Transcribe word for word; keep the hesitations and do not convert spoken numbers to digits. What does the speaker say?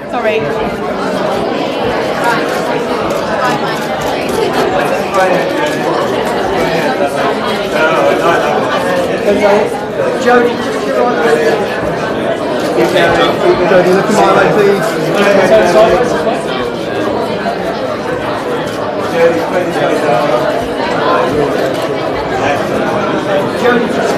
Sorry. Jodie, just your right leg. Jodie, look at my leg, please. Jodie, just